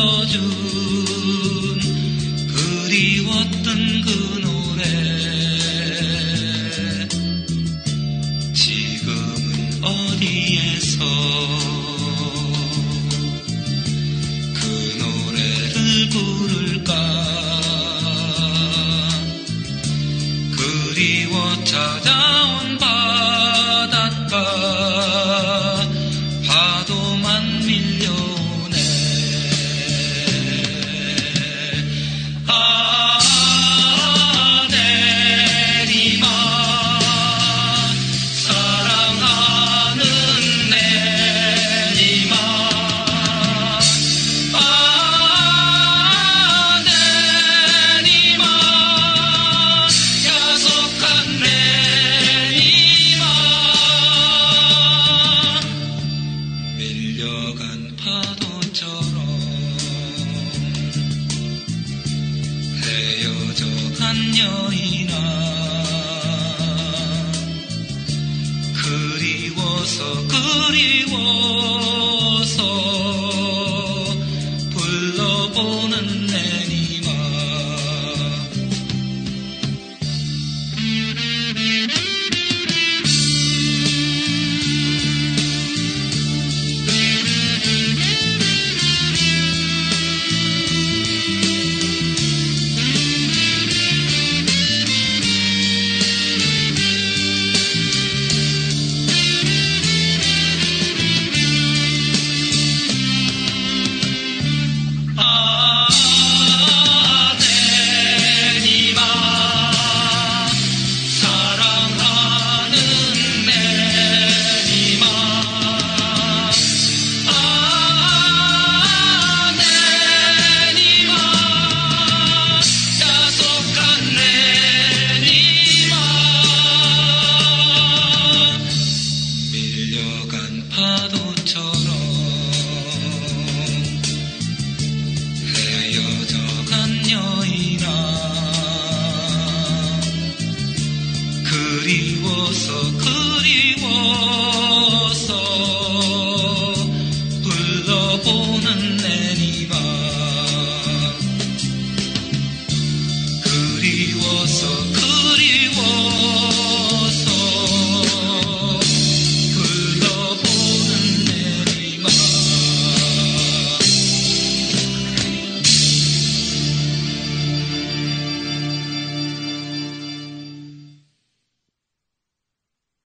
불러준 그리웠던 그 노래 지금은 어디에서 그 노래를 부를까 그리워 찾아온 바닷가 파도만 밀려오네 아 내리막 사랑하는 내리막 아 내리막 야속한 내리막 밀려간 파도처럼 헤어져 간 여인아 그리워서 불러보는 내리막 아 내리막 사랑하는 내리막 아 내리막 야속한 내리막 밀려간 파도처럼 헤어져 간 여인아 그리워서